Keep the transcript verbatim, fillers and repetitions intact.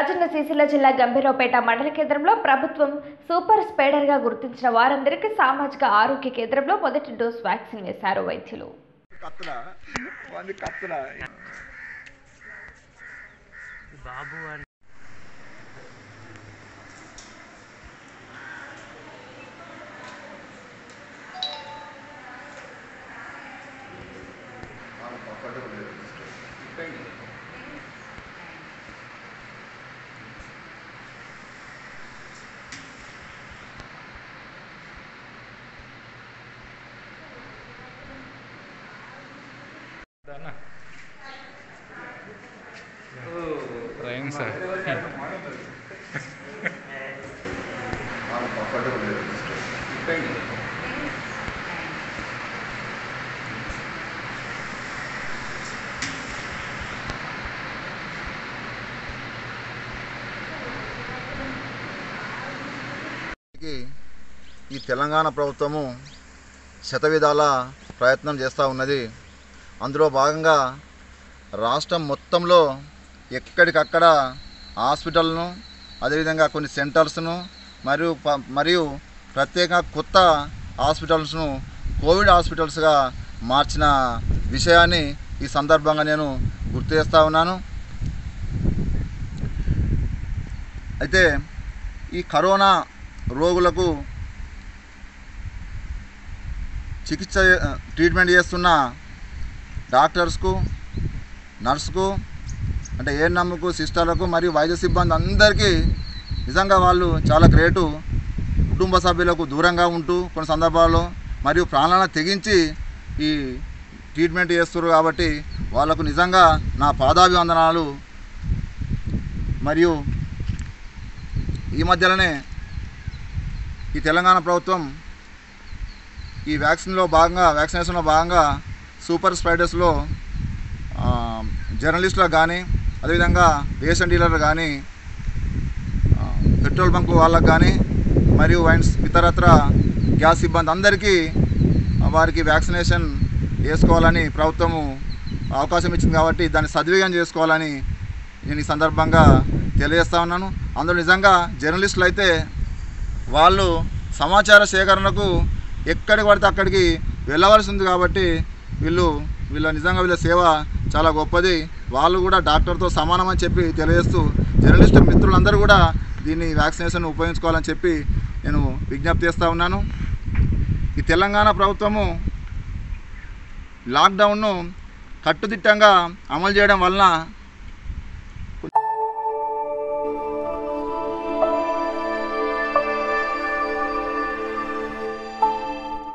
రాజన్న సిరిసిల్ల జిల్లా గంభీరావుపేట మండల కేంద్రంలో ప్రభుత్వం సూపర్ స్ప్రెడర్ గా గుర్తించిన వారందరికీ సామాజిక ఆరోగ్య కేంద్రంలో మొదటి డోస్ వ్యాక్సిన్ వేశారు వైద్యులు. Rain sir. ఈ తెలంగాణ ప్రభుత్వము శతవిధాల ప్రయత్నం చేస్తూ ఉన్నది. అందులో భాగంగా రాష్ట్రం మొత్తంలో ఎక్కడికక్కడ హాస్పిటల్ను అదేవిధంగా కొన్ని సెంటర్స్ను మరియు మరియు ప్రత్యేక కొత్త హాస్పిటల్స్ను కోవిడ్ హాస్పిటల్స్గా మార్చిన విషయాన్ని ఈ సందర్భంగా నేను గుర్తు చేస్తూ ఉన్నాను. అయితే ఈ కరోనా రోగులకు చికిత్స ట్రీట్మెంట్ చేస్తున్న డాక్టర్స్కు, నర్సుకు, అంటే ఏఎన్ఎంకు, సిస్టర్లకు మరియు వైద్య సిబ్బంది అందరికీ నిజంగా వాళ్ళు చాలా గ్రేటు. కుటుంబ సభ్యులకు దూరంగా ఉంటూ కొన్ని సందర్భాల్లో మరియు ప్రాణాలను తెగించి ఈ ట్రీట్మెంట్ చేస్తున్నారు కాబట్టి వాళ్ళకు నిజంగా నా పాదాభివందనాలు. మరియు ఈ మధ్యలోనే ఈ తెలంగాణ ప్రభుత్వం ఈ వ్యాక్సిన్లో భాగంగా వ్యాక్సినేషన్లో భాగంగా సూపర్ స్ప్రెడర్స్లో జర్నలిస్టులకు కానీ అదేవిధంగా రేషన్ డీలర్లు కానీ పెట్రోల్ బంకు వాళ్ళకు కానీ మరియు వైన్స్ ఇతరత్ర గ్యాస్ సిబ్బంది అందరికీ వారికి వ్యాక్సినేషన్ వేసుకోవాలని ప్రభుత్వము అవకాశం ఇచ్చింది కాబట్టి దాన్ని సద్వినియోగం చేసుకోవాలని నేను ఈ సందర్భంగా తెలియజేస్తా ఉన్నాను. అందులో నిజంగా జర్నలిస్టులు అయితే వాళ్ళు సమాచార సేకరణకు ఎక్కడికి పడితే అక్కడికి వెళ్ళవలసి ఉంది కాబట్టి వీళ్ళు వీళ్ళ నిజంగా వీళ్ళ సేవ చాలా గొప్పది. వాళ్ళు కూడా డాక్టర్తో సమానమని చెప్పి తెలియజేస్తూ జర్నలిస్టు మిత్రులందరూ కూడా దీన్ని వ్యాక్సినేషన్ ఉపయోగించుకోవాలని చెప్పి నేను విజ్ఞప్తి చేస్తూ ఉన్నాను. ఈ తెలంగాణ ప్రభుత్వము లాక్డౌన్ను కట్టుదిట్టంగా అమలు చేయడం వలన